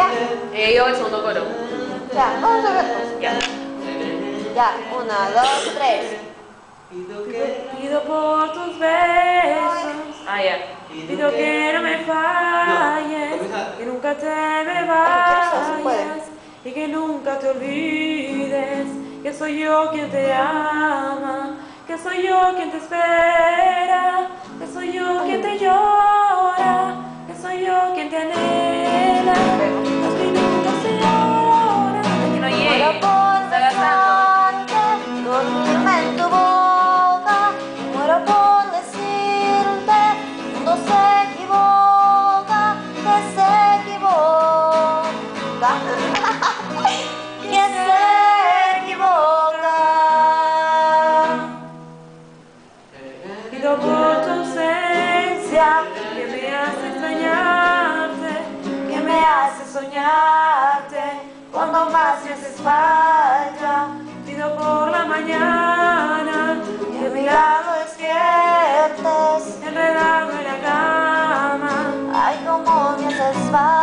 Yo el segundo coro. Ya, vamos a ver pues. Ya. Ya, 1, 2, 3. Pido por tus besos. Ah, ya. Pido que no me falles, que nunca te me vayas y que nunca te olvides que soy yo quien te ama, que soy yo quien te espera, que soy yo quien te llora, que soy yo quien te anhela. Los minutos y horas Que no llegue. Muero por Está gastando. besarte, dormirme en tu boca. Muero por decirte, el mundo se equivoca, que se equivoca, que se equivoca. pido por tu ausencia, que me hace extrañarte, que me hace soñarte, cuando más me haces falta. Pido por la mañana, que mi lado Despiertes, enredado en la cama. ay, cómo me haces falta.